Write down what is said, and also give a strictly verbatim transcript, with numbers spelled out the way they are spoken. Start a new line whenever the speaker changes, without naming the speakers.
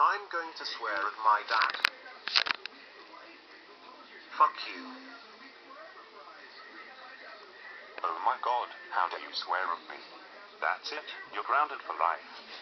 I'm going to swear at my dad. Fuck you.
Oh my god, how dare you swear at me? That's it, you're grounded for life.